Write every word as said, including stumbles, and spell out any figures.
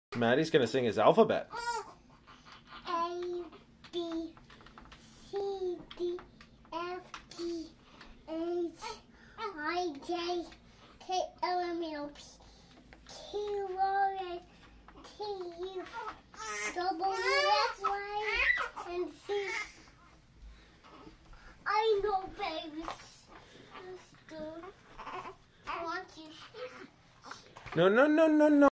Maddie's going to sing his alphabet. A, B, C, D, F, G, H, I, J, K, L, M, N, O, P, Q, R, S, T, U, W, X, Y, and Z. I know, baby. I want you. No, no, no, no, no.